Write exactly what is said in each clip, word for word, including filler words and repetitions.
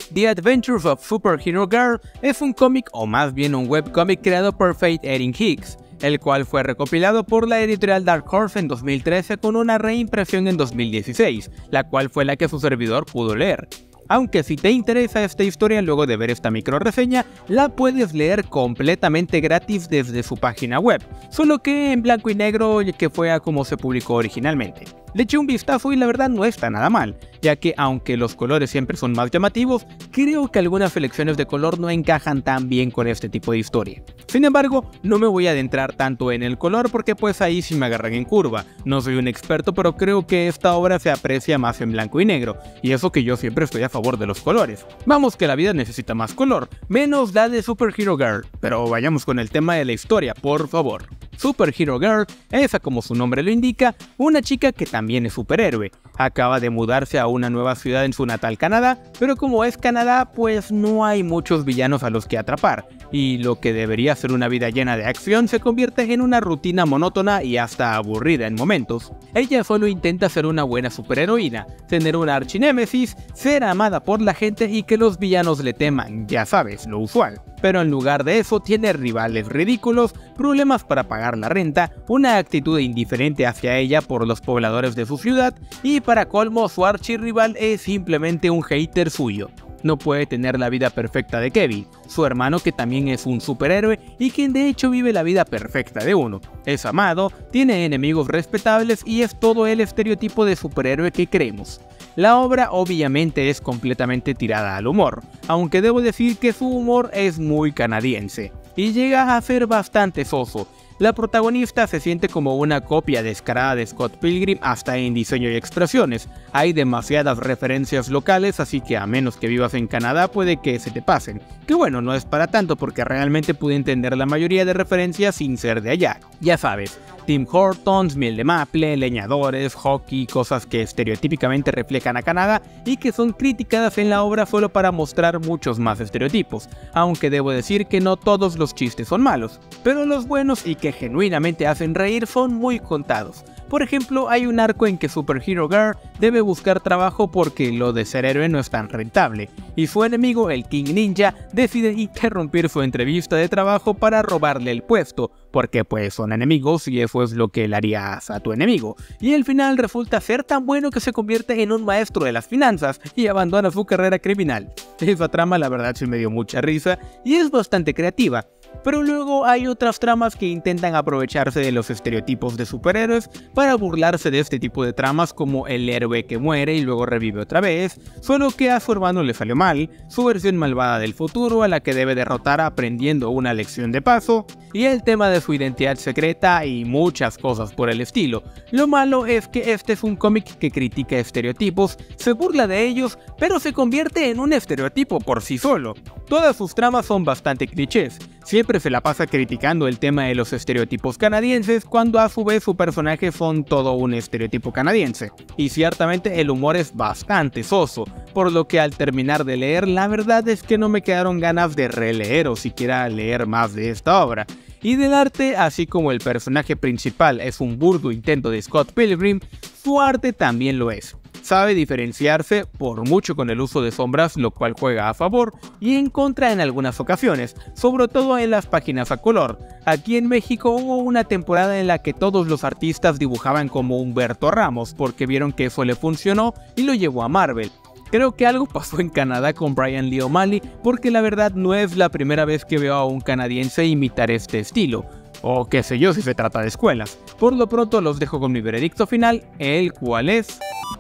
The Adventures of Superhero Girl es un cómic o más bien un webcómic creado por Faith Erin Hicks, el cual fue recopilado por la editorial Dark Horse en dos mil trece con una reimpresión en dos mil dieciséis, la cual fue la que su servidor pudo leer. Aunque si te interesa esta historia luego de ver esta micro reseña, la puedes leer completamente gratis desde su página web, solo que en blanco y negro que fue a como se publicó originalmente. Le eché un vistazo y la verdad no está nada mal, ya que aunque los colores siempre son más llamativos, creo que algunas selecciones de color no encajan tan bien con este tipo de historia. Sin embargo, no me voy a adentrar tanto en el color porque pues ahí sí me agarran en curva. No soy un experto, pero creo que esta obra se aprecia más en blanco y negro, y eso que yo siempre estoy a favor de los colores. Vamos que la vida necesita más color, menos la de Superhero Girl, pero vayamos con el tema de la historia, por favor. Superhero Girl es, como su nombre lo indica, una chica que también es superhéroe. Acaba de mudarse a una nueva ciudad en su natal Canadá, pero como es Canadá, pues no hay muchos villanos a los que atrapar, y lo que debería ser una vida llena de acción se convierte en una rutina monótona y hasta aburrida en momentos. Ella solo intenta ser una buena superheroína, tener una archinémesis, ser amada por la gente y que los villanos le teman, ya sabes, lo usual. Pero en lugar de eso tiene rivales ridículos, problemas para pagar la renta, una actitud indiferente hacia ella por los pobladores de su ciudad y para colmo su archirrival es simplemente un hater suyo. No puede tener la vida perfecta de Kevin, su hermano que también es un superhéroe y quien de hecho vive la vida perfecta de uno. Es amado, tiene enemigos respetables y es todo el estereotipo de superhéroe que creemos. La obra obviamente es completamente tirada al humor, aunque debo decir que su humor es muy canadiense, y llega a ser bastante soso. La protagonista se siente como una copia descarada de Scott Pilgrim hasta en diseño y expresiones. Hay demasiadas referencias locales, así que a menos que vivas en Canadá puede que se te pasen. Que bueno, no es para tanto porque realmente pude entender la mayoría de referencias sin ser de allá. Ya sabes, Tim Hortons, miel de maple, leñadores, hockey, cosas que estereotípicamente reflejan a Canadá y que son criticadas en la obra solo para mostrar muchos más estereotipos, aunque debo decir que no todos los chistes son malos, pero los buenos y que genuinamente hacen reír son muy contados. Por ejemplo, hay un arco en que Superhero Girl debe buscar trabajo porque lo de ser héroe no es tan rentable, y su enemigo, el King Ninja, decide interrumpir su entrevista de trabajo para robarle el puesto, porque pues son enemigos y eso es lo que le harías a tu enemigo, y al final resulta ser tan bueno que se convierte en un maestro de las finanzas y abandona su carrera criminal. Esa trama la verdad sí me dio mucha risa y es bastante creativa. Pero luego hay otras tramas que intentan aprovecharse de los estereotipos de superhéroes para burlarse de este tipo de tramas como el héroe que muere y luego revive otra vez, solo que a su hermano le salió mal, su versión malvada del futuro a la que debe derrotar aprendiendo una lección de paso, y el tema de su identidad secreta y muchas cosas por el estilo. Lo malo es que este es un cómic que critica estereotipos, se burla de ellos, pero se convierte en un estereotipo por sí solo. Todas sus tramas son bastante clichés. Siempre se la pasa criticando el tema de los estereotipos canadienses cuando a su vez su personaje son todo un estereotipo canadiense. Y ciertamente el humor es bastante soso, por lo que al terminar de leer la verdad es que no me quedaron ganas de releer o siquiera leer más de esta obra. Y del arte, así como el personaje principal es un burdo intento de Scott Pilgrim, su arte también lo es. Sabe diferenciarse por mucho con el uso de sombras, lo cual juega a favor y en contra en algunas ocasiones, sobre todo en las páginas a color. Aquí en México hubo una temporada en la que todos los artistas dibujaban como Humberto Ramos porque vieron que eso le funcionó y lo llevó a Marvel. Creo que algo pasó en Canadá con Brian Lee O'Malley porque la verdad no es la primera vez que veo a un canadiense imitar este estilo. O qué sé yo si se trata de escuelas. Por lo pronto los dejo con mi veredicto final, el cual es...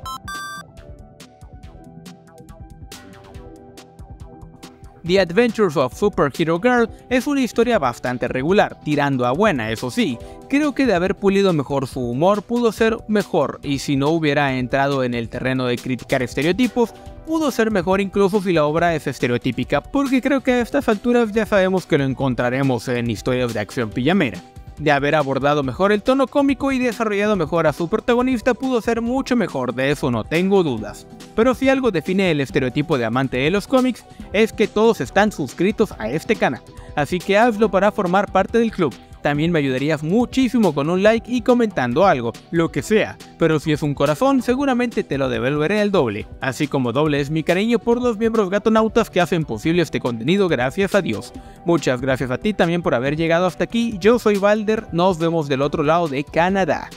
The Adventures of Superhero Girl es una historia bastante regular, tirando a buena, eso sí. Creo que de haber pulido mejor su humor pudo ser mejor, y si no hubiera entrado en el terreno de criticar estereotipos, pudo ser mejor incluso si la obra es estereotípica, porque creo que a estas alturas ya sabemos que lo encontraremos en historias de acción pijamera. De haber abordado mejor el tono cómico y desarrollado mejor a su protagonista pudo ser mucho mejor, de eso no tengo dudas. Pero si algo define el estereotipo de amante de los cómics, es que todos están suscritos a este canal, así que hazlo para formar parte del club. también me ayudarías muchísimo con un like y comentando algo, lo que sea, pero si es un corazón seguramente te lo devolveré al doble, así como doble es mi cariño por los miembros gatonautas que hacen posible este contenido, gracias a Dios. Muchas gracias a ti también por haber llegado hasta aquí, yo soy Valder, nos vemos del otro lado de Canadá.